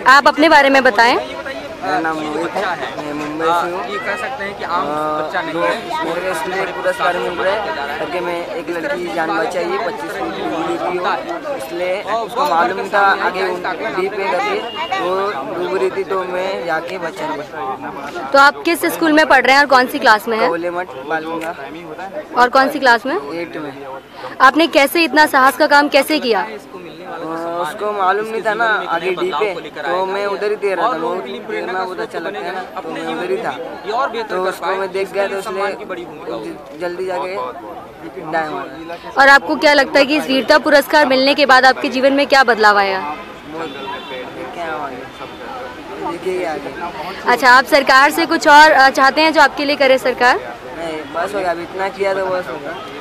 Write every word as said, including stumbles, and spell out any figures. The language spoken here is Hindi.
आप अपने बारे में बताएं। मेरा नाम मोहित है, मैं मुंबई से हूँ। ये कह सकते हैं कि आम बच्चा नहीं है। मेरे को इसलिए पुरस्कार मिल रहा है क्योंकि मैं एक लड़की की जान बचाई है, पच्चीस की डूबी थी वो, इसलिए उसको मालूम था आगे डीप में करके वो डूब रही थी, तो मैं जाके बचा लिया। तो आप किस स्कूल में पढ़ रहे हैं और कौन सी क्लास में हैं? कौले मठ बालूंगा। और कौन सी क्लास में? एट में। आपने कैसे इतना साहस का काम कैसे किया? उसको मालूम नहीं था ना आगे डीप है, तो मैं उधर ही तैर रहा था। वो तैरना बहुत अच्छा लगता है ना, तो मैं उधर ही था, तो उसको मैं देख गया, तो इसलिए जल्दी जाके डाय मारा। और आपको क्या लगता है कि इस वीरता पुरस्कार मिलने के बाद आपके जीवन में क्या बदलाव आया? क्या आगे देखिए आगे। अच्छा, आप सरकार से कुछ और चाहते हैं जो आपके लिए करे सरकार? नहीं, बस हो गया, अब इतना किया तो बस होगा।